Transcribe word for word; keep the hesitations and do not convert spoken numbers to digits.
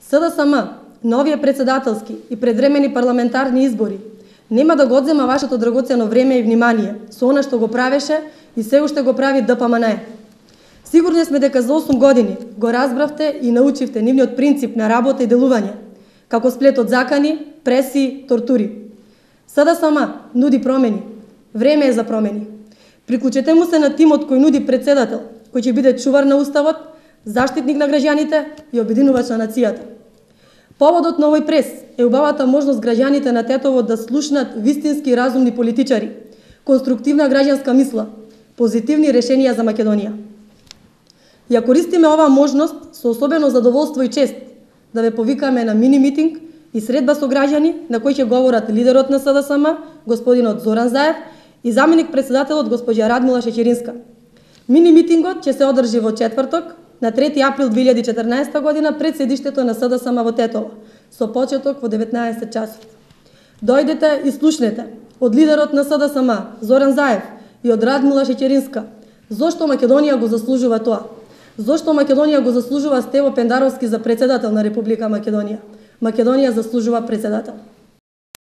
СДСМ, новија председателски и предвремени парламентарни избори нема да го одзема вашето драгоцено време и внимание со она што го правеше и се уште го прави ДПМН. Сигурни сме дека за осум години го разбравте и научивте нивниот принцип на работа и делување, како сплет од закани, преси, тортури. СДСМ нуди промени. Време е за промени. Приклучете му се на тимот кој нуди председател, кој ќе биде чувар на уставот, заштитник на граѓаните и обединувач на нацијата. Поводот на овој прес е убавата можност граѓаните на Тетово да слушнат вистински разумни политичари, конструктивна граѓанска мисла, позитивни решенија за Македонија. Ја користиме оваа можност со особено задоволство и чест да ве повикаме на мини митинг и средба со граѓани на кој ќе говорат лидерот на СДСМ, господинот Зоран Заев, и заменик председателот госпоѓа Радмила Шеќеринска. Мини митингот ќе се одржи во четврток, на трети април две илјади и четрнаесета година пред седиштето на СДСМ во Тетово, со почеток во деветнаесет часот. Дојдете и слушнете од лидерот на СДСМ, Зоран Заев, и од Радмила Шеќеринска, зошто Македонија го заслужува тоа? Зошто Македонија го заслужува Стево Пендаровски за председател на Република Македонија? Македонија заслужува председател.